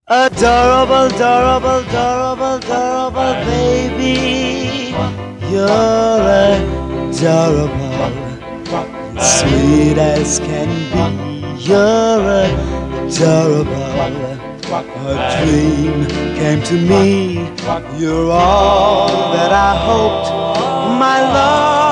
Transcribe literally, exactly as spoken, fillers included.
Adorable, adorable, adorable, adorable baby. You're adorable, sweet as can be. You're adorable. A dream came to me. You're all that I hoped, my love.